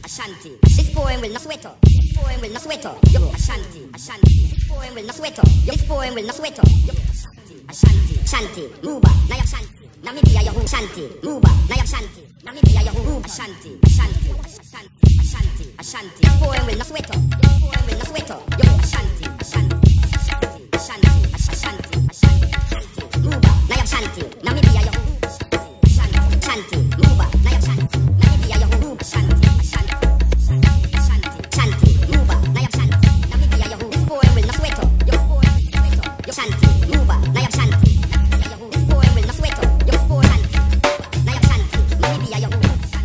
Ashanti. This poem will not sweat up. This poem will not sweat up. Yo, Ashanti, Ashanti. This poem will not sweat up. Yo, this poem will not sweat up. Yo, Ashanti, Ashanti. Muba, Naya Ashanti. Namibia Yahoo Ashanti. Muba, Naya Ashanti. Namibia Yahoo Ashanti, Ashanti, Ashanti, Ashanti, Ashanti. This poem will not sweat up. This poem will not sweat up. Yo, Ashanti, Ashanti, Ashanti, Ashanti, Ashanti, Ashanti, Ashanti. Muba, Naya Ashanti. Namibia Yahoo Ashanti, Ashanti, Muba, Naya Ashanti. Namibia Yahoo Ashanti, Ashanti, Ashanti, Ashanti, Muba, Naya Ashanti. Namibia Yahoo. This poem will not sweat up. Yo, this poem will not sweat up. Yo, Ashanti, Muba, Naya Ashanti. Namibia Yahoo. This poem will not sweat up. Yo, this poem Ashanti, Naya Ashanti. Namibia Yahoo.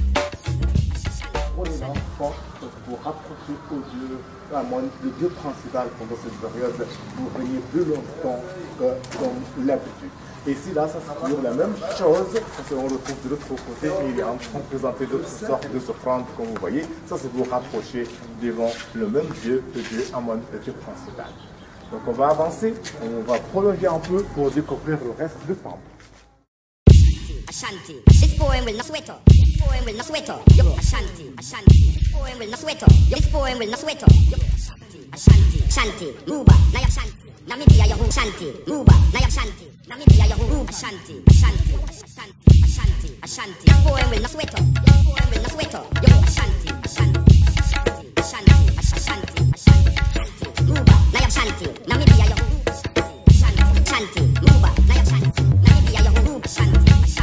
Pour rapprocher le Dieu principal pendant cette période, vous veniez plus longtemps que comme l'habitude. Et ici, là, ça c'est toujours la même chose, parce qu'on le retrouve de l'autre côté et il est en train de présenter d'autres sortes de offrandes, comme vous voyez. Ça c'est pour rapprocher devant le même Dieu, le Dieu Amon, le Dieu principal. Donc on va avancer, on va prolonger un peu pour découvrir le reste du temple. Ashanti, this poem will not sweat up. This poem will not sweat up. Yo, Ashanti, Ashanti. This poem will not sweat up. Yo, this poem will not sweat up. Yo, Ashanti, Ashanti, Ashanti. Muba, Naya Ashanti. Namibia Yahoo Ashanti. Muba, Naya Ashanti. Namibia Yahoo Ashanti, Ashanti, Ashanti, Ashanti, Ashanti. This poem will not sweat up. This poem will not sweat up. Yo, Ashanti, Ashanti, Ashanti, Ashanti, Ashanti, Ashanti. Muba, Naya Ashanti. Namibia Yahoo Ashanti, Ashanti, Muba, Naya Ashanti. Namibia Yahoo Ashanti.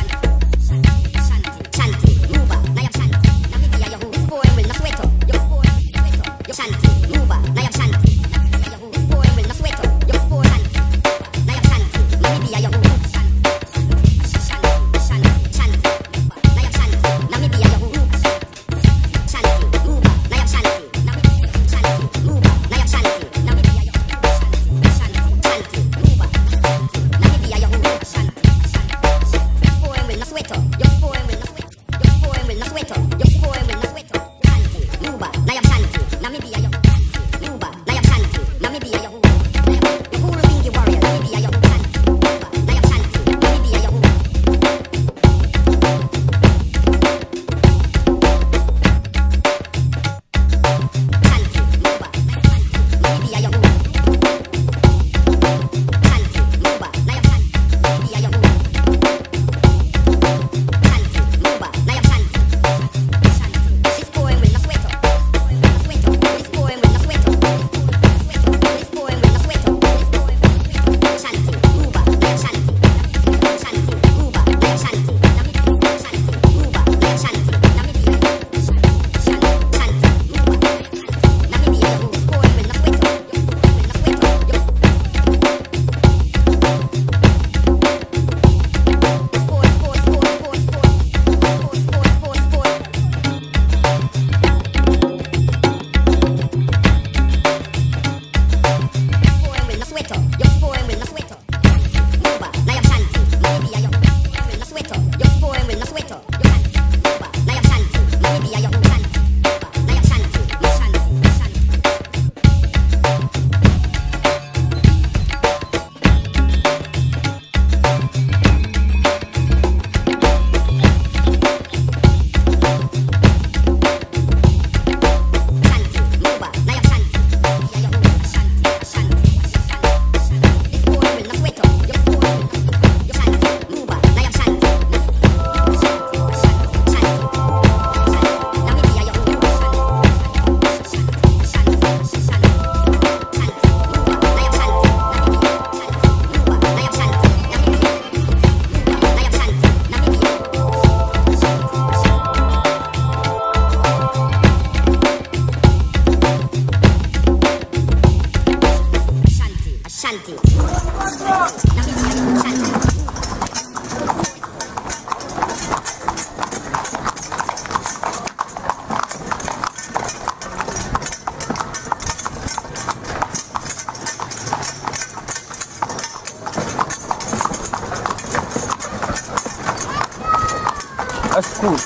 That's cool.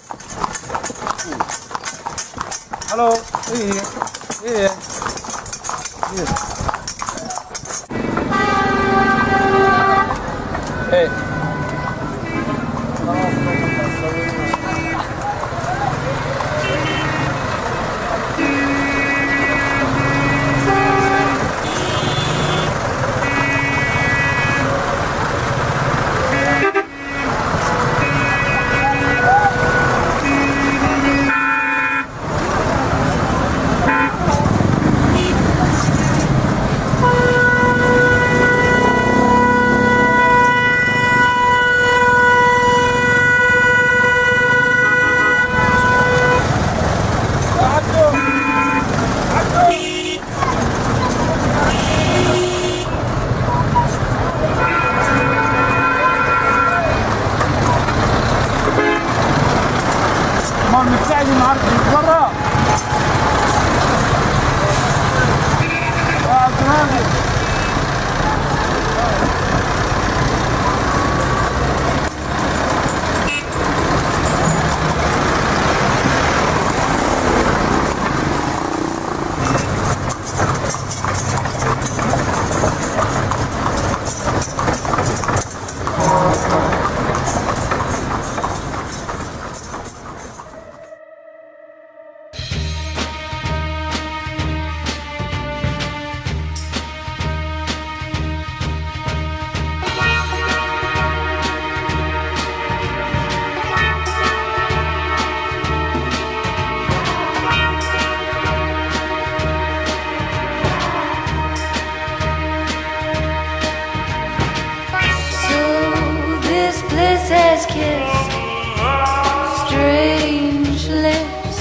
Hello. Yeah. Hey. Has kissed strange lips.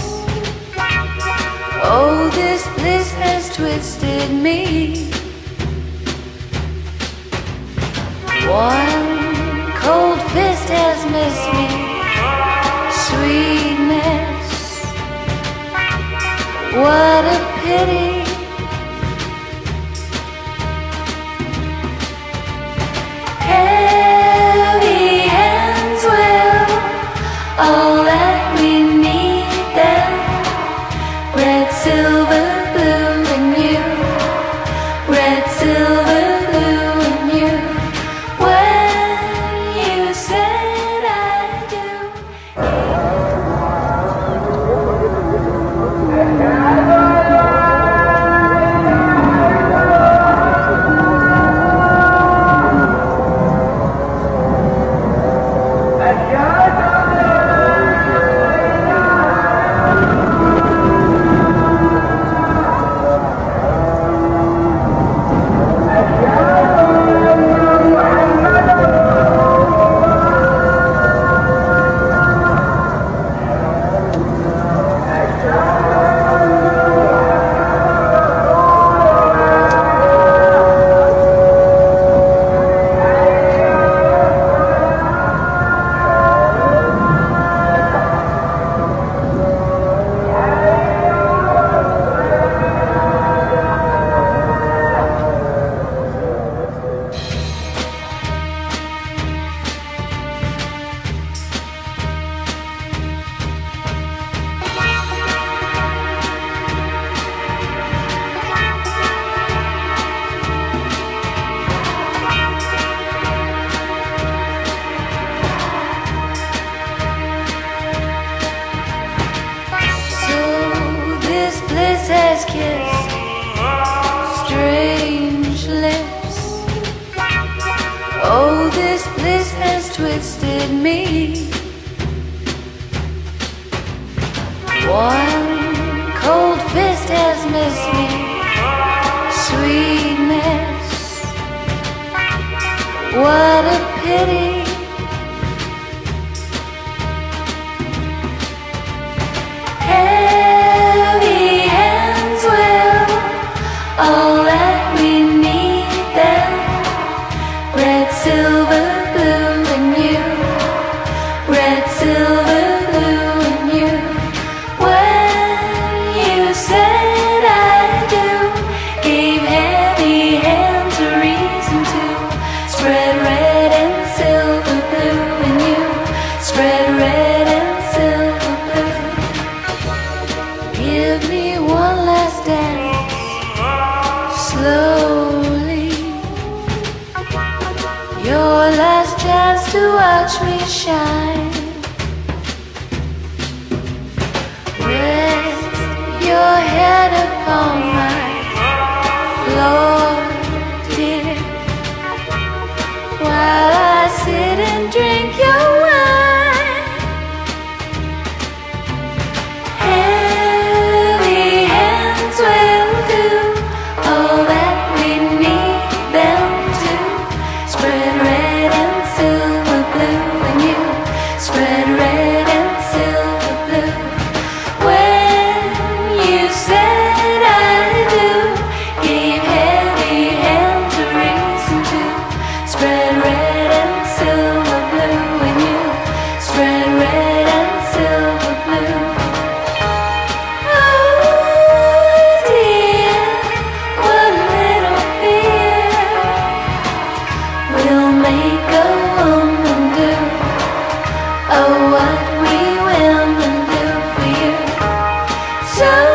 Oh, this bliss has twisted me. One cold fist has missed me. Sweetness, what a pity. All that we need then, red, silver, blue and you, red, silver, blue and you. When you said I do. Has kissed strange lips. Oh, this bliss has twisted me. One cold fist has missed me. Sweetness, what a pity. All that we need then, red, silver, blue and you, red, silver, blue and you. When you said I do, gave heavy hands a reason to spread red and silver, blue and you, spread red and silver, blue. Give me one last dance. Slowly, your last chance to watch me shine. Rest your head upon my floor, dear, while I sit and drink your wine. Heavy hands will do all that we need them to. Spread red and silver, blue and you, spread red and silver, blue. When you said I So